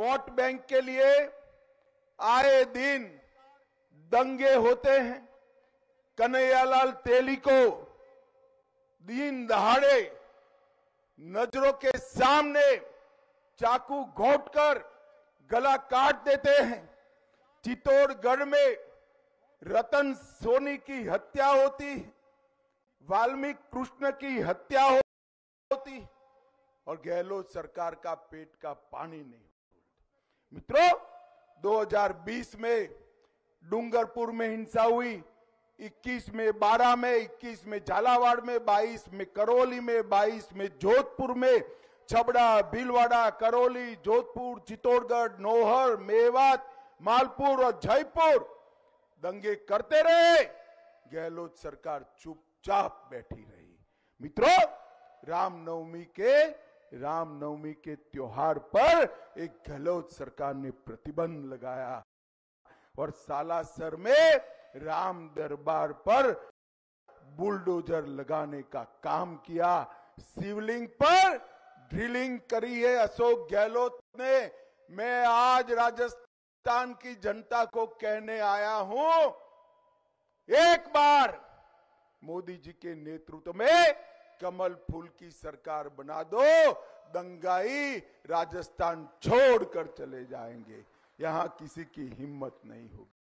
Vote bank के लिए आए दिन दंगे होते हैं। कन्हैयालाल तेली को दिन दहाड़े नजरों के सामने चाकू घोंटकर गला काट देते हैं। चित्तौड़गढ़ में रतन सोनी की हत्या होती है, वाल्मीकि कृष्ण की हत्या होती और गहलोत सरकार का पेट का पानी नहीं होता। मित्रों, 2020 में डूंगरपुर में हिंसा हुई, 21 में 12 में, 21 में झालावाड़ में, 22 में करौली में, 22 में जोधपुर में, छबड़ा, भीलवाड़ा, करौली, जोधपुर, चित्तौड़गढ़, नौहर, मेवात, मालपुर और जयपुर दंगे करते रहे। गहलोत सरकार चुपचाप बैठी रही। मित्रों, रामनवमी के त्योहार पर एक गहलोत सरकार ने प्रतिबंध लगाया और सालासर में राम दरबार पर बुलडोजर लगाने का काम किया। शिवलिंग पर ड्रिलिंग करी है अशोक गहलोत ने। मैं आज राजस्थान की जनता को कहने आया हूं, एक बार मोदी जी के नेतृत्व में कमल फूल की सरकार बना दो, दंगाई राजस्थान छोड़कर चले जाएंगे। यहां किसी की हिम्मत नहीं होगी।